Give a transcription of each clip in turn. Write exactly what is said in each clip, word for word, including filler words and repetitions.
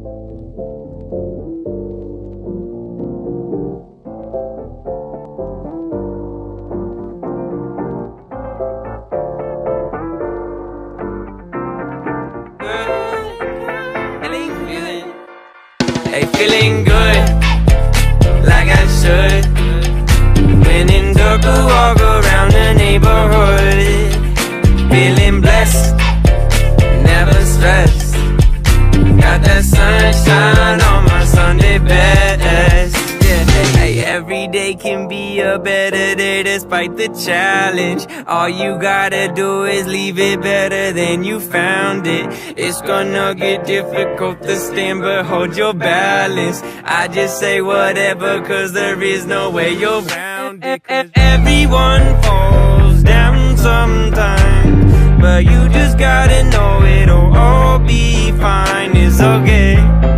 Hey, feeling good, like I should. When in dark, I walk around the neighborhood. Feeling blessed, never stressed. Got that sunshine on my Sunday best. Yeah, hey, every day can be a better day despite the challenge. All you gotta do is leave it better than you found it. It's gonna get difficult to stand, but hold your balance. I just say whatever, cause there is no way you're round it. Everyone falls down sometimes, but you just gotta know it'll all be fine. It's okay.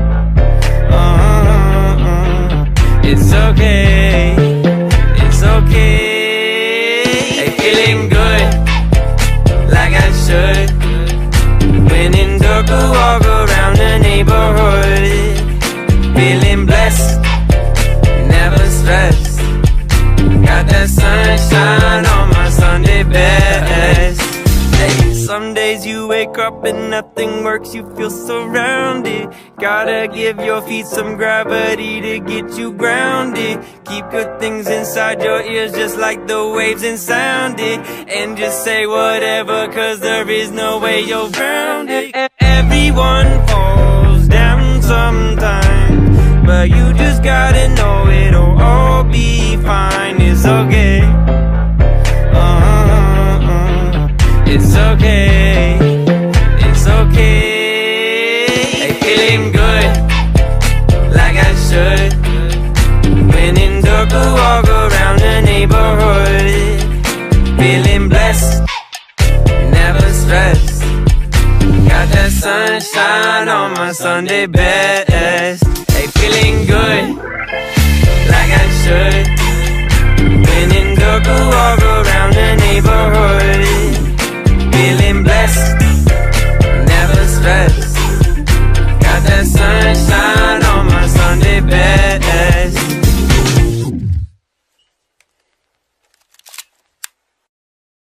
Uh-uh-uh. It's okay. It's okay. Hey, feeling good, like I should. When in dark, I walk around the neighborhood. Feeling blessed, never stressed. Got that sunshine on my Sunday best. Hey, some days you wake up and nothing works, you feel surrounded. Gotta give your feet some gravity to get you grounded. Keep good things inside your ears just like the waves and sound it. And just say whatever, cause there is no way you're grounded. Everyone falls down sometimes, but you just gotta know it'll all be fine. It's okay. Uh-uh-uh. It's okay. It's okay. Hey, feeling good, like I should. When in dark, I walk around the neighborhood. Feeling blessed, never stressed. Got that sunshine on my Sunday best.